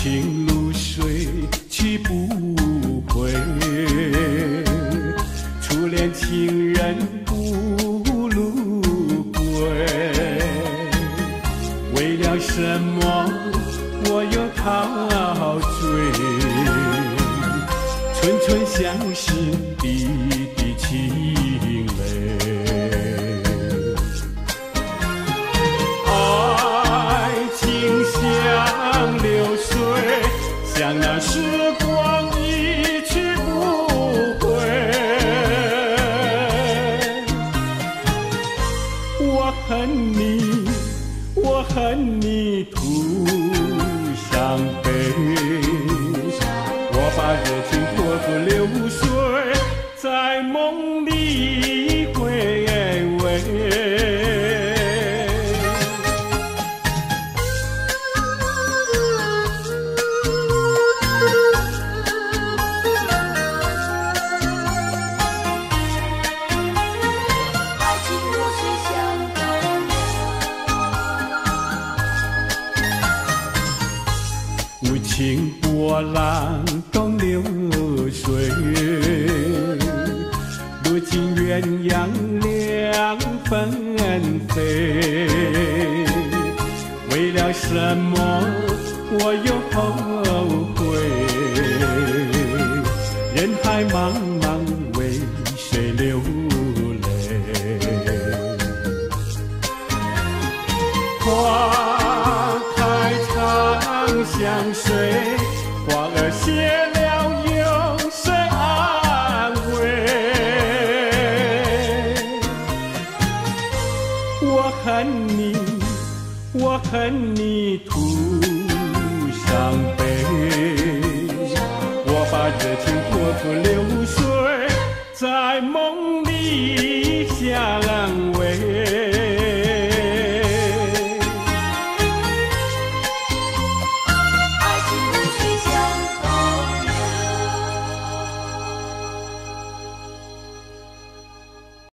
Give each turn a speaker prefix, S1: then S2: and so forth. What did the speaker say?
S1: 情如水去不回，初恋情人不路归。为了什么我又陶醉？寸寸相识，滴滴情泪。像流水，像那时光一去不回。我恨你，我恨你徒伤悲。我把热情托付流水，在梦里回味。无情波浪东流水，如今鸳鸯两分飞。为了什么我又后悔？人海茫茫，为谁流泪？花开长相随，花儿谢了，有谁安慰？我恨你，我恨你徒伤悲。我把热情托付流